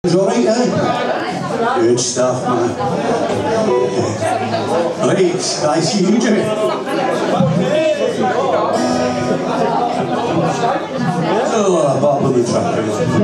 Sorry, eh? Good stuff, man. Right, nice to meet you. Oh, Bob on the track.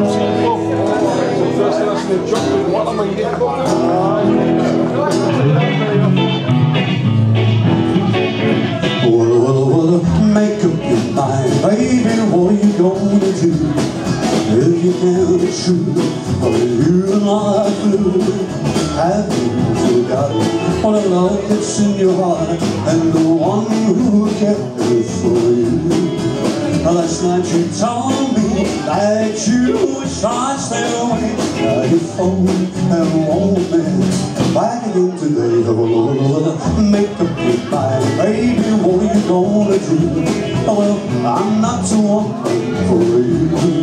Well, make up your mind, baby, what are you gonna do? If you can't be true, or you're not through, have you forgotten what a love that's in your heart and the one who cares for you? Last night you told me that you would try to stay away. Now you phone and won't me back again today. Oh, make up your mind, baby, what are you gonna do? Oh, well, I'm not the one for you.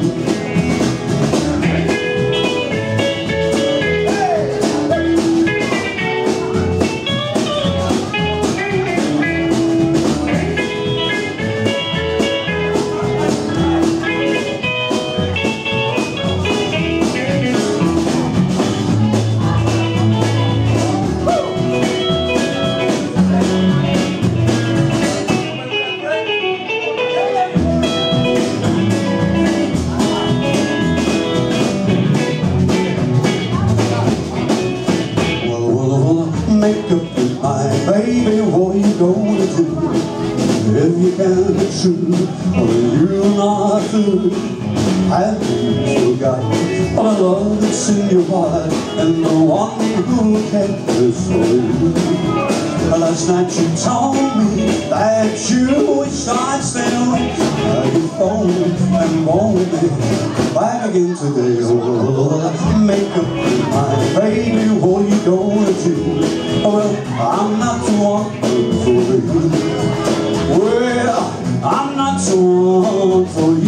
Make up your mind, baby, what are you gonna do? If you can't be true, or you're not through, have you forgotten all the love that's in your heart and the one who cares for you? Last night you told me that you wished I'd stay away. Now you phone and won't me back again today. Oh, make up your mind, baby, what are you gonna do? Oh, well, I'm not the one for you. Well, I'm not the one for you.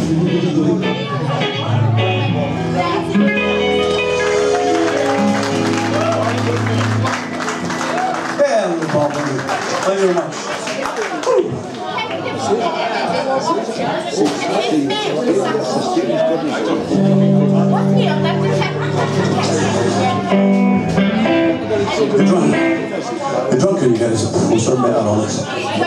Yeah, no problem. Thank you very much. You're drunk and you guys will start better on this.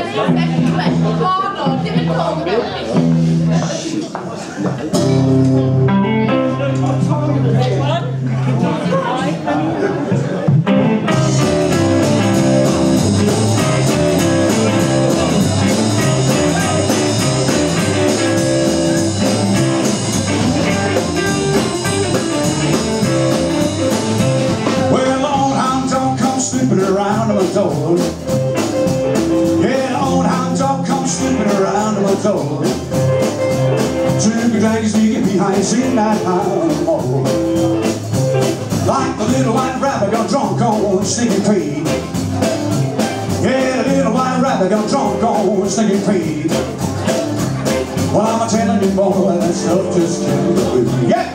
Around my door. Yeah, old hound dog comes snooping around my door. Took a drag his knee behind, sitting that high on the wall. Like the little white rabbit got drunk on Stinking Creek. Yeah, the little white rabbit got drunk on Stinking Creek. Well, I'm a telling you, boy, that stuff just can't be. Yeah!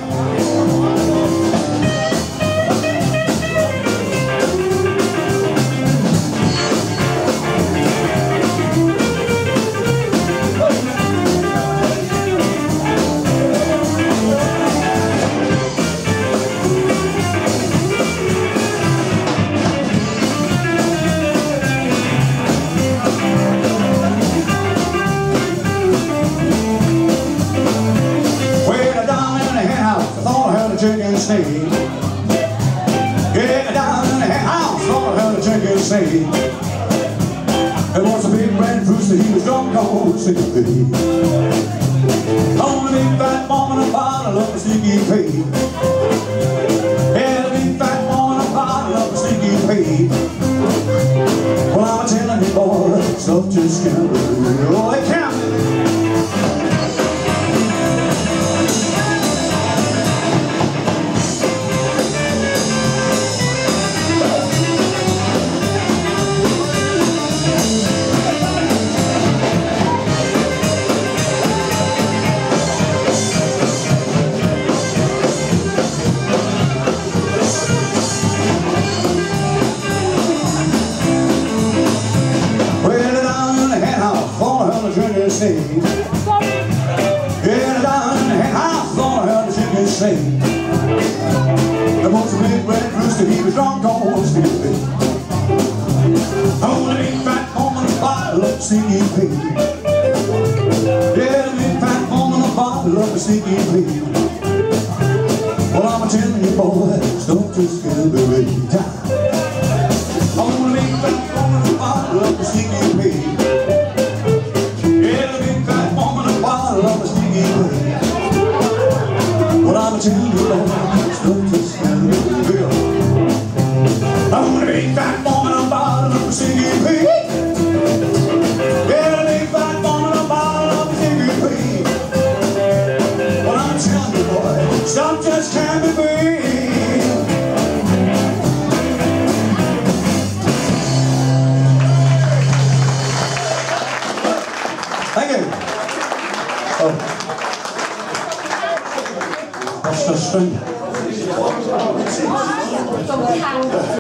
Chicken snake. Yeah, down in the hen house, Lord, heard a chicken snake. There was a big red rooster, he was drunk on Stinking Creek. On a big fat woman, a bottle of Stinking Creek. Yeah, a big fat woman, a bottle of Stinking Creek. Well, I'm telling you, boy, stuff just can't be. Oh, it can't be. Get down in the hen house, Lord, how the chickens sing. to keep us drunk on Sticky. Oh, the big fat woman, a bottle of CEP. Yeah, the big fat woman, a bottle of CEP. Well, I'm a telling you, boys, don't just get a big time. Oh, the big fat woman, a bottle of CEP. Yeah, the big fat woman, a bottle of CEP. Well, I'm a telling you, boys, don't just get a big time. Oh, the big fat woman, a bottle of CEP. Yeah, the big fat woman, a bottle of CEP. Well, I'm telling you, boys, stop just can't be free. Thank you. Oh. What's the string?